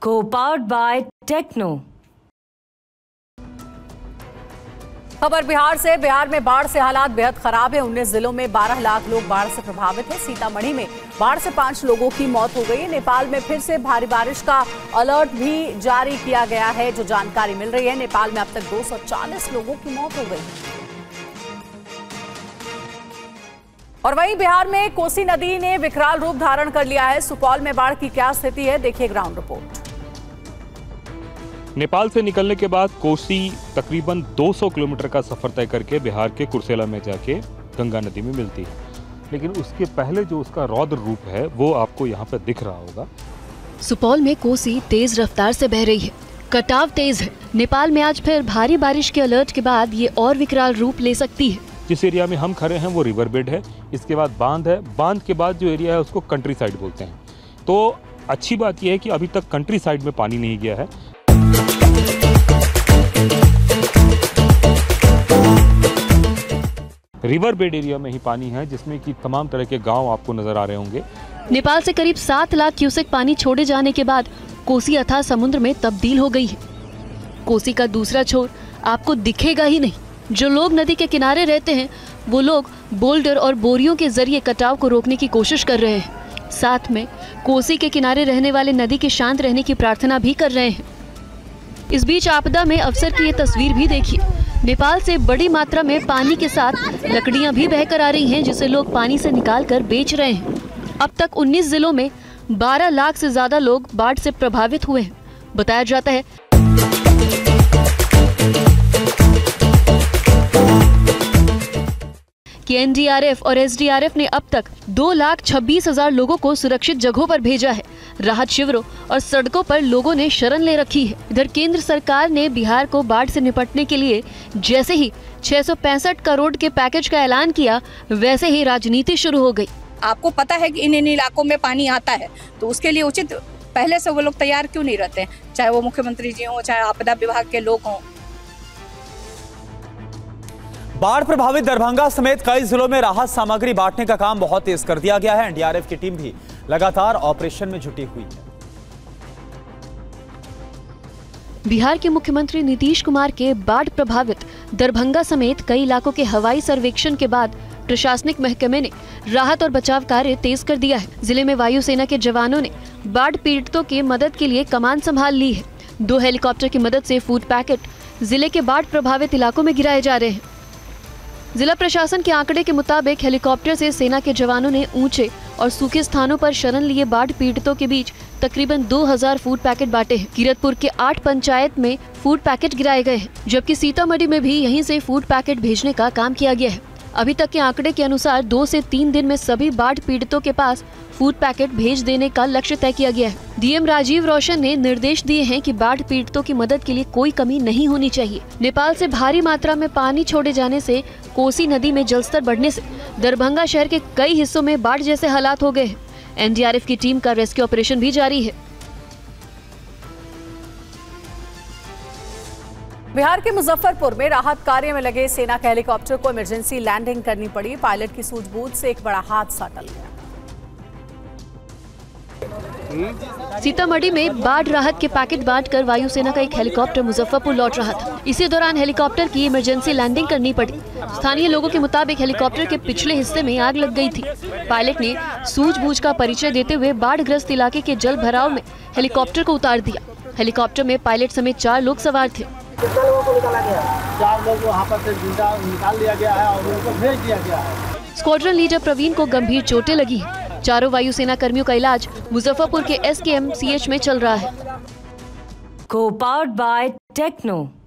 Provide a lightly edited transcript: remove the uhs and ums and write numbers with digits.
Co-powered by Techno। खबर बिहार से। बिहार में बाढ़ से हालात बेहद खराब है। 19 जिलों में 12 लाख लोग बाढ़ से प्रभावित हैं। सीतामढ़ी में बाढ़ से 5 लोगों की मौत हो गई है। नेपाल में फिर से भारी बारिश का अलर्ट भी जारी किया गया है। जो जानकारी मिल रही है, नेपाल में अब तक 240 लोगों की मौत हो गई। और वहीं बिहार में कोसी नदी ने विकराल रूप धारण कर लिया है। सुपौल में बाढ़ की क्या स्थिति है, देखिए ग्राउंड रिपोर्ट। नेपाल से निकलने के बाद कोसी तकरीबन 200 किलोमीटर का सफर तय करके बिहार के कुर्सेला में जाके गंगा नदी में मिलती है, लेकिन उसके पहले जो उसका रौद्र रूप है वो आपको यहाँ पे दिख रहा होगा। सुपौल में कोसी तेज रफ्तार से बह रही है, कटाव तेज है। नेपाल में आज फिर भारी बारिश के अलर्ट के बाद ये और विकराल रूप ले सकती है। जिस एरिया में हम खड़े हैं वो रिवर बेड है, इसके बाद बांध है, बांध के बाद जो एरिया है उसको कंट्री साइड बोलते हैं। तो अच्छी बात यह है कि अभी तक कंट्री साइड में पानी नहीं गया है। रिवर बेड एरिया में ही पानी है, जिसमें कि तमाम तरह के गांव आपको नजर आ रहे होंगे। नेपाल से करीब 7 लाख क्यूसेक पानी छोड़े जाने के बाद कोसी अथाह समुद्र में तब्दील हो गई है। कोसी का दूसरा छोर आपको दिखेगा ही नहीं। जो लोग नदी के किनारे रहते हैं वो लोग बोल्डर और बोरियों के जरिए कटाव को रोकने की कोशिश कर रहे हैं। साथ में कोसी के किनारे रहने वाले नदी के शांत रहने की प्रार्थना भी कर रहे हैं। इस बीच आपदा में अफसर की ये तस्वीर भी देखिए। नेपाल से बड़ी मात्रा में पानी के साथ लकड़ियां भी बहकर आ रही हैं, जिसे लोग पानी से निकालकर बेच रहे हैं। अब तक 19 जिलों में 12 लाख से ज्यादा लोग बाढ़ से प्रभावित हुए हैं। बताया जाता है कि एनडीआरएफ और एसडीआरएफ ने अब तक 2,26,000 लोगों को सुरक्षित जगहों पर भेजा है। राहत शिविरों और सड़कों पर लोगों ने शरण ले रखी है। इधर केंद्र सरकार ने बिहार को बाढ़ से निपटने के लिए जैसे ही 665 करोड़ के पैकेज का ऐलान किया, वैसे ही राजनीति शुरू हो गई। आपको पता है कि इन इलाकों में पानी आता है, तो उसके लिए उचित पहले से वो लोग तैयार क्यों नहीं रहते, चाहे वो मुख्यमंत्री जी हों, चाहे आपदा विभाग के लोग हों। बाढ़ प्रभावित दरभंगा समेत कई जिलों में राहत सामग्री बांटने का काम बहुत तेज कर दिया गया है। एनडीआरएफ की टीम भी लगातार ऑपरेशन में जुटी हुई है। बिहार के मुख्यमंत्री नीतीश कुमार के बाढ़ प्रभावित दरभंगा समेत कई इलाकों के हवाई सर्वेक्षण के बाद प्रशासनिक महकमे ने राहत और बचाव कार्य तेज कर दिया है। जिले में वायुसेना के जवानों ने बाढ़ पीड़ितों की मदद के लिए कमान संभाल ली है। 2 हेलीकॉप्टर की मदद से फूड पैकेट जिले के बाढ़ प्रभावित इलाकों में गिराए जा रहे हैं। जिला प्रशासन के आंकड़े के मुताबिक हेलीकॉप्टर से सेना के जवानों ने ऊंचे और सूखे स्थानों पर शरण लिए बाढ़ पीड़ितों के बीच तकरीबन 2000 फूड पैकेट बांटे हैं। किरतपुर के 8 पंचायत में फूड पैकेट गिराए गए हैं, जबकि सीतामढ़ी में भी यहीं से फूड पैकेट भेजने का काम किया गया है। अभी तक के आंकड़े के अनुसार 2 से 3 दिन में सभी बाढ़ पीड़ितों के पास फूड पैकेट भेज देने का लक्ष्य तय किया गया है। डीएम राजीव रोशन ने निर्देश दिए हैं कि बाढ़ पीड़ितों की मदद के लिए कोई कमी नहीं होनी चाहिए। नेपाल से भारी मात्रा में पानी छोड़े जाने से कोसी नदी में जलस्तर बढ़ने से दरभंगा शहर के कई हिस्सों में बाढ़ जैसे हालात हो गए हैं। एनडीआरएफ की टीम का रेस्क्यू ऑपरेशन भी जारी है। बिहार के मुजफ्फरपुर में राहत कार्य में लगे सेना के हेलीकॉप्टर को इमरजेंसी लैंडिंग करनी पड़ी। पायलट की सूझबूझ से एक बड़ा हादसा टल गया। सीतामढ़ी में बाढ़ राहत के पैकेट बांटकर वायुसेना का एक हेलीकॉप्टर मुजफ्फरपुर लौट रहा था। इसी दौरान हेलीकॉप्टर की इमरजेंसी लैंडिंग करनी पड़ी। स्थानीय लोगों के मुताबिक हेलीकॉप्टर के पिछले हिस्से में आग लग गई थी। पायलट ने सूझबूझ का परिचय देते हुए बाढ़ग्रस्त इलाके के जल भराव में हेलीकॉप्टर को उतार दिया। हेलीकॉप्टर में पायलट समेत 4 लोग सवार थे। कितने लोगों को निकाला गया? 4 लोग वहाँ पर से जिंदा निकाल लिया गया है और उनको भेज दिया गया है। स्क्वाड्रन लीडर प्रवीण को गंभीर चोटें लगी हैं। चारों वायुसेना कर्मियों का इलाज मुजफ्फरपुर के एसकेएमसीएच में चल रहा है। Co-powered by Techno।